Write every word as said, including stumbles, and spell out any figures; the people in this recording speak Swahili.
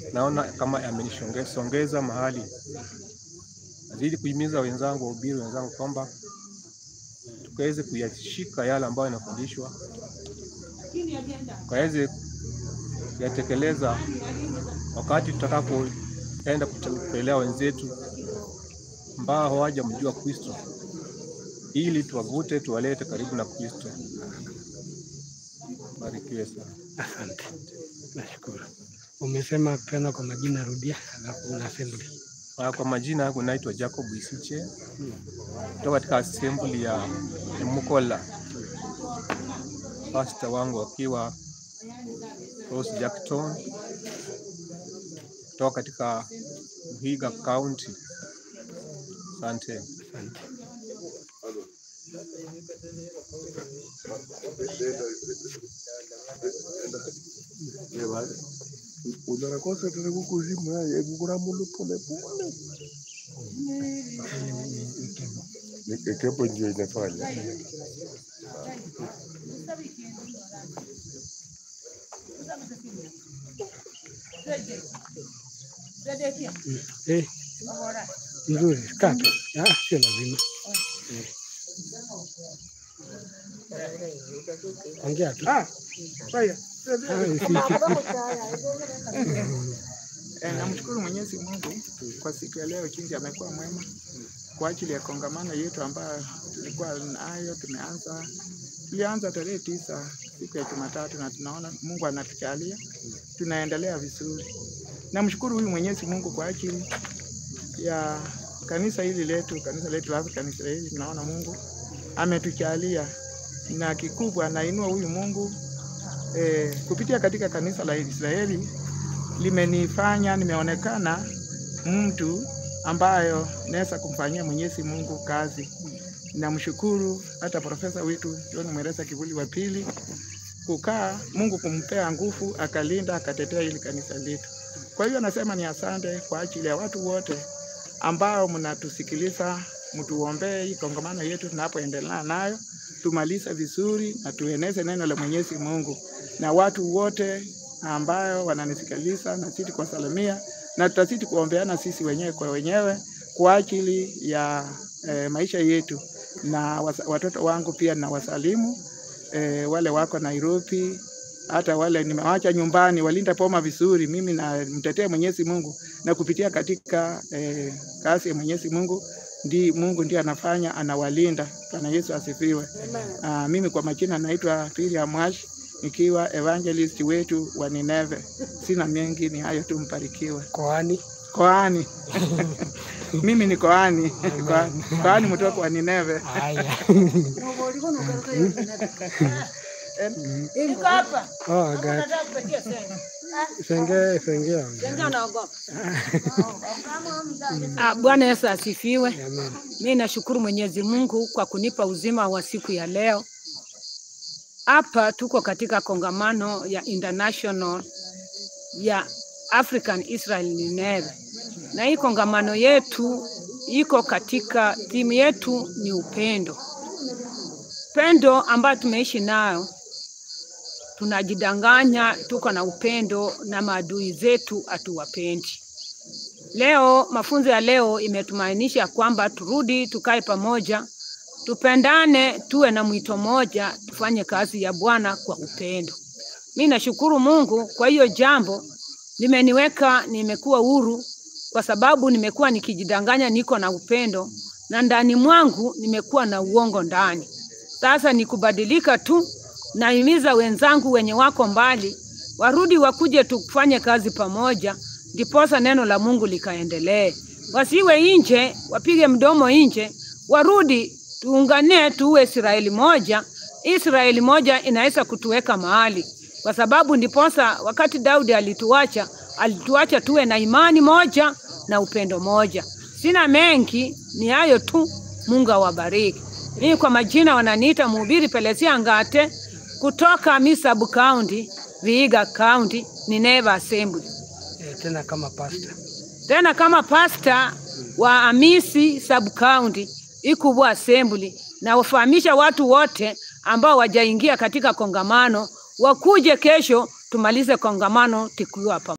naona kama yamenisongeza mahali. Nazidi kuhimiza wenzangu, wahubiri wenzangu kwamba tukaweze kuyashika yale ambayo yanafundishwa, tukaweze kuyatekeleza wakati tutakapoenda kuelea wenzetu ambao hawajamjua Kristo, ili tuwavute tuwalete karibu na Kristo. Barikiwe sana. Asante. Nashukuru. Umesema tena kwa majina rudia, alafu una assembly. Kwa majina yangu naitwa Jacob Isiche. Kutoka katika assembly ya Mukola. Pastor wangu akiwa Rose Jackton. Kutoka katika Vihiga County. Asante. Asante. Unarakosa tena kukuzimu ya kukura mundu pole pole. Ni kepo ndio inafanya. Eh. Nzuri, kaka. Ah, sio lazima. Ongea tu. Ah, haya. Namshukuru Mwenyezi Mungu kwa siku ya leo, jinsi amekuwa mwema kwa ajili ya kongamano yetu ambayo tulikuwa nayo. Tumeanza tulianza tarehe tisa siku ya Jumatatu, na tunaona Mungu anatujalia tunaendelea vizuri. Namshukuru huyu Mwenyezi Mungu kwa ajili ya kanisa hili letu, kanisa letu African Israeli. Tunaona Mungu ametujalia, na kikubwa nainua huyu Mungu eh, kupitia katika kanisa la Israeli limenifanya nimeonekana mtu ambayo naweza kumfanyia Mwenyezi Mungu kazi. Namshukuru hata profesa wetu John Mweresa Kivuli wa pili kukaa Mungu kumpea nguvu, akalinda akatetea hili kanisa letu. Kwa hiyo nasema ni asante kwa ajili ya watu wote ambao mnatusikiliza. Mtuombee hii kongamano yetu tunapoendelea nayo, tumalize vizuri na tueneze neno la Mwenyezi Mungu. Na watu wote ambao wananisikiliza na sisi kwa salamia, na tutazidi kuombeana sisi wenyewe kwa wenyewe kwa ajili ya e, maisha yetu. Na watoto wangu pia na wasalimu e, wale wako Nairobi, hata wale nimewacha nyumbani walinda poma vizuri. Mimi na mtetee Mwenyezi Mungu, na kupitia katika e, kazi ya Mwenyezi Mungu ndi Mungu ndiye anafanya, anawalinda. Bwana Yesu asifiwe. Aa, mimi kwa majina naitwa Piria Mwash, nikiwa evangelist wetu wa Nineve. Sina mengi, ni hayo tu. Mbarikiwe. Koani. Koani. Mimi ni koani. Koani, koani mtoka wa Nineve. Haya. Iko hapa. Oh, God. Senge, senge. Senge anaogopa. Ah, Bwana Yesu asifiwe. Amen. Mimi nashukuru Mwenyezi Mungu kwa kunipa uzima wa siku ya leo. Hapa tuko katika kongamano ya international ya African Israel Nineve. Na hii kongamano yetu iko katika timu yetu ni upendo. Pendo ambayo tumeishi nayo, tunajidanganya tuko na upendo na maadui zetu hatuwapendi. Leo mafunzo ya leo imetumaanisha kwamba turudi tukae pamoja, tupendane, tuwe na mwito moja, tufanye kazi ya Bwana kwa upendo. Mimi nashukuru Mungu kwa hiyo jambo limeniweka nimekuwa huru, kwa sababu nimekuwa nikijidanganya niko na upendo na ndani mwangu nimekuwa na uongo ndani. Sasa ni kubadilika tu. Nahimiza wenzangu wenye wako mbali warudi wakuje tufanye kazi pamoja, ndiposa neno la Mungu likaendelee. Wasiwe nje, wapige mdomo nje, warudi tuungane tuwe Israeli moja. Israeli moja inaweza kutuweka mahali, kwa sababu ndiposa wakati Daudi alituacha, alituacha tuwe na imani moja na upendo moja. Sina mengi, ni hayo tu. Mungu awabariki. Mimi kwa majina wananiita Mhubiri Pelesia Ngate kutoka Misabu County, Vihiga County, Nineve Assembly. E, tena kama pastor. Tena kama pastor wa Amisi Sub County, Ikubwa Assembly, na wafahamisha watu wote ambao wajaingia katika kongamano wakuje kesho tumalize kongamano tukiwa hapa.